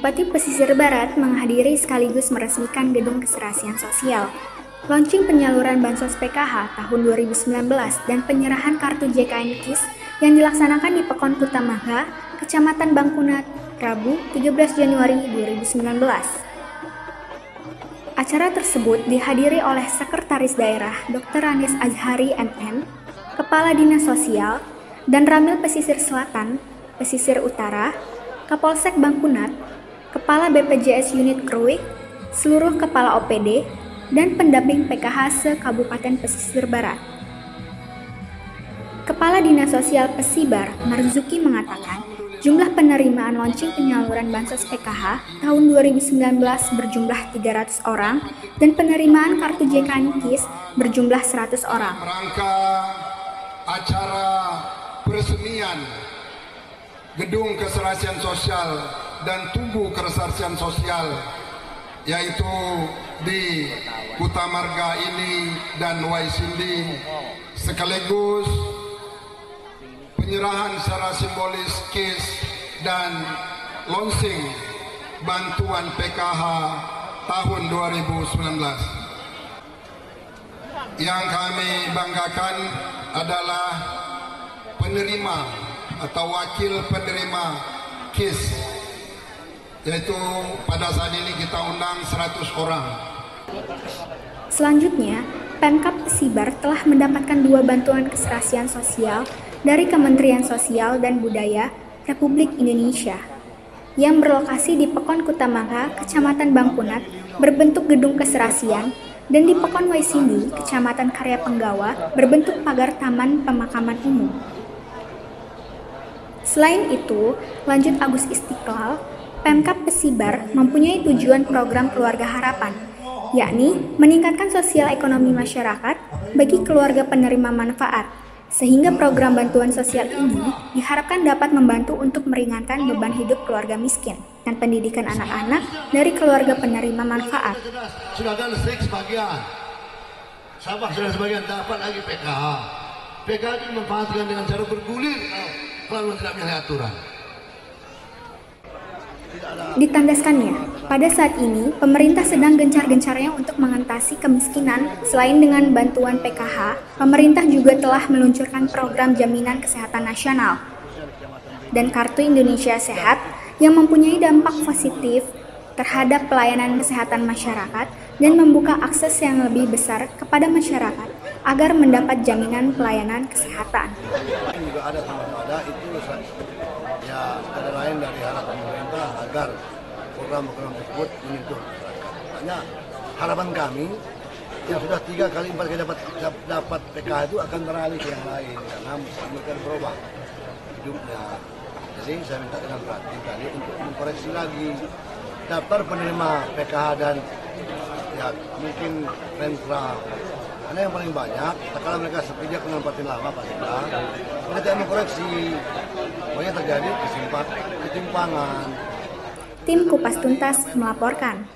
Bupati Pesisir Barat menghadiri sekaligus meresmikan Gedung Keserasian Sosial, launching penyaluran bansos PKH tahun 2019 dan penyerahan kartu JKN KIS yang dilaksanakan di Pekon Kutamaga, Kecamatan Bangkunat, Rabu 13 Januari 2019. Acara tersebut dihadiri oleh Sekretaris Daerah Dr. Ranis Azhari MM, Kepala Dinas Sosial, dan Ramil Pesisir Selatan, Pesisir Utara, Kapolsek Bangkunat, Kepala BPJS Unit Kruik, seluruh Kepala OPD, dan pendamping PKH se-Kabupaten Pesisir Barat. Kepala Dinas Sosial Pesibar, Marzuki mengatakan, jumlah penerimaan launching penyaluran bansos PKH tahun 2019 berjumlah 300 orang dan penerimaan kartu JKN KIS berjumlah 100 orang. Rangka acara peresmian Gedung Keserasian Sosial dan Tugu Keserasian Sosial, yaitu di Kutamarga ini dan Waisindi, sekaligus penyerahan secara simbolis KIS dan launching bantuan PKH tahun 2019. Yang kami banggakan adalah penerima atau wakil penerima KIS, yaitu pada saat ini kita undang 100 orang. Selanjutnya, Pemkab Pesibar telah mendapatkan 2 bantuan keserasian sosial dari Kementerian Sosial dan Budaya Republik Indonesia yang berlokasi di Pekon Kutamaga, Kecamatan Bangkunat, berbentuk gedung keserasian, dan di Pekon Waisindi, Kecamatan Karya Penggawa, berbentuk pagar taman pemakaman umum. Selain itu, lanjut Agus Istiqlal, Pemkab Pesibar mempunyai tujuan program Keluarga Harapan, yakni meningkatkan sosial ekonomi masyarakat bagi keluarga penerima manfaat, sehingga program bantuan sosial ini diharapkan dapat membantu untuk meringankan beban hidup keluarga miskin dan pendidikan anak-anak dari keluarga penerima manfaat. Sudah ada listrik sebagian, Sabah sudah sebagian, dapat lagi PKH. PKH itu dimanfaatkan dengan cara bergulir kalau tidak menyalahi aturan. Ditandaskannya, pada saat ini pemerintah sedang gencar-gencarnya untuk mengatasi kemiskinan. Selain dengan bantuan PKH, pemerintah juga telah meluncurkan program jaminan kesehatan nasional dan Kartu Indonesia Sehat yang mempunyai dampak positif terhadap pelayanan kesehatan masyarakat dan membuka akses yang lebih besar kepada masyarakat agar mendapat jaminan pelayanan kesehatan. Juga ada itu ya ada lain dari harapan pemerintah agar program-program tersebut menyentuh masyarakat. Makanya harapan kami yang sudah 3 kali 4 kali dapat PKH itu akan beralih ke yang lain karena mereka berubah hidupnya. Jadi saya minta dengan perhatian kali untuk mengkoreksi lagi daftar penerima PKH dan ya mungkin rentra. Karena yang paling banyak, kalau mereka seperti dengan partai lama Pak Sida, mereka tidak mengkoreksi, banyak terjadi ketimpangan. Tim Kupas Tuntas melaporkan.